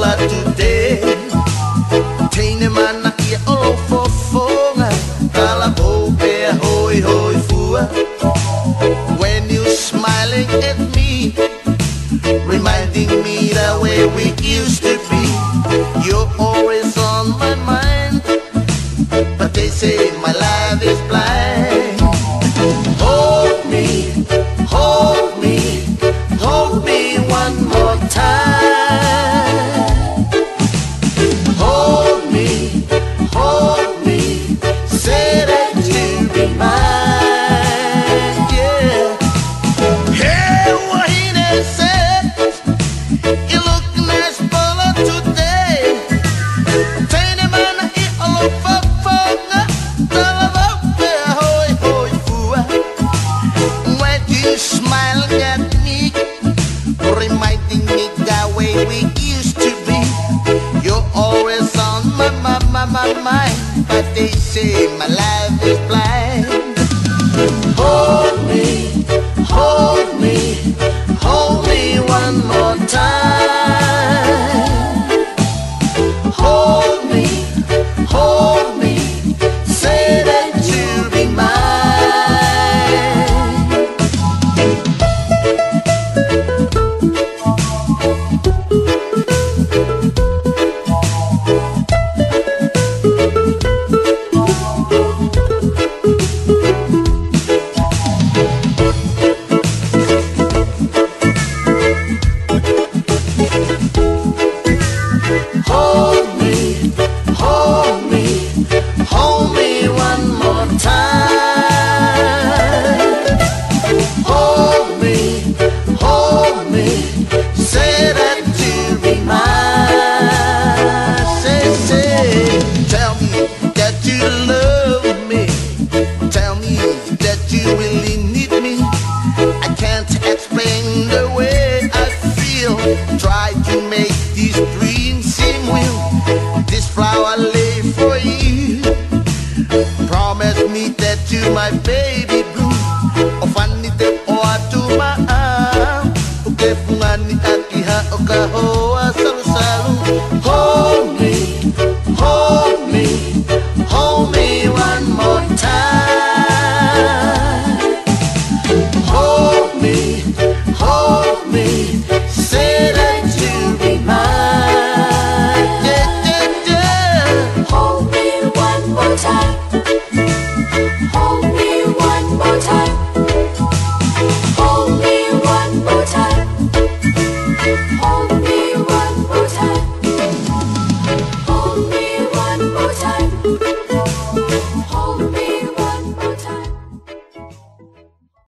bola today. Tine mana ia o fofonga, kala bobe hoi hoi fua. When you smiling at me, reminding me the way we used to be. You're always on my mind, but they say my life is blind. Hold me, hold me, hold me one more time. Hold me, say that you'll be mine, yeah. Hey, what he done said, you look nice bola today. Tiny man, he all over fonga, tala bobe hoi hoi fua. When you smile at me, reminding me the way we used to be. You're always on my mind, but they say my life is blind. Hold me, hold me, hold me one more time. Hold me, say that you'll be mine. Hold me one more time. Hold me, say that you'll be mine. Say, tell me that you love me. Tell me that you really need me. I can't explain the way I feel. Try to make these dreams seem real. This flower lay for you. Promise me that you my baby.